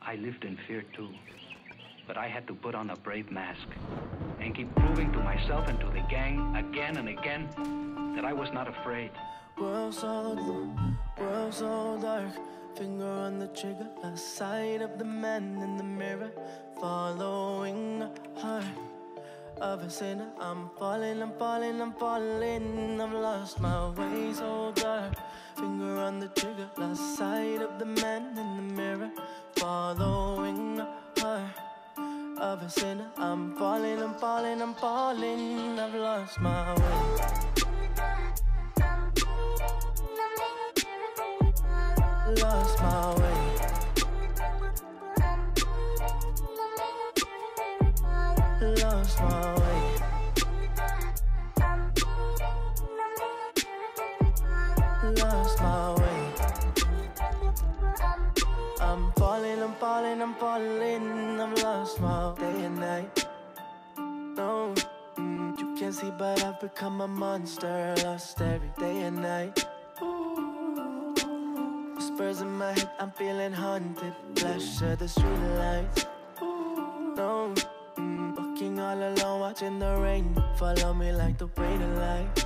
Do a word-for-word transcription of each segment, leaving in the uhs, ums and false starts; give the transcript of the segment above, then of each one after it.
I lived in fear too. But I had to put on a brave mask and keep proving to myself and to the gang again and again that I was not afraid. World so blue, world so dark. Finger on the trigger, lost sight of the man in the mirror. Following a heart of a sinner. I'm falling, I'm falling, I'm falling. I've lost my way so dark. Finger on the trigger, lost sight of the man in the mirror. Following a heart of a sinner. I'm falling, I'm falling, I'm falling. I've lost my way. Lost my way. Lost my way. Lost my way. I'm falling, I'm falling, I'm falling. I've lost my day and night. No, mm, you can't see, but I've become a monster. Lost every day and night. Whispers in my head, I'm feeling haunted. Flash of the street lights. No, mm, walking all alone, watching the rain follow me like the weight of life.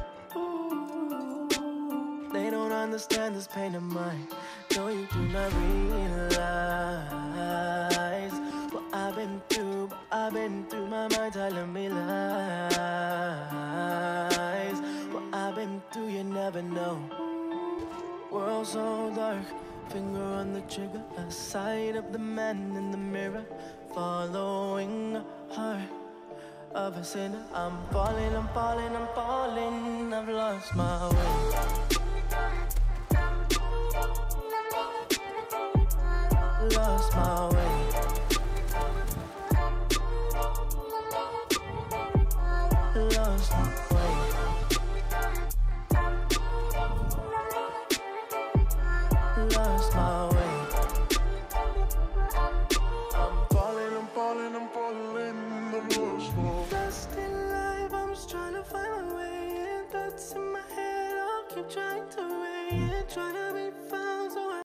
They don't understand this pain of mine. No, you do not realize what I've been through, what I've been through. My mind telling me lies. What I've been through, you never know. World so dark, finger on the trigger, lost sight of the man in the mirror. Following a heart of a sinner. I'm falling, I'm falling, I'm falling. I've lost my way. Lost my way. Lost my way. Lost my way. I'm falling, I'm falling, I'm falling. I'm lost my way. Lost in life, I'm just trying to find my way. And thoughts in my head, I'll keep trying to weigh it, trying to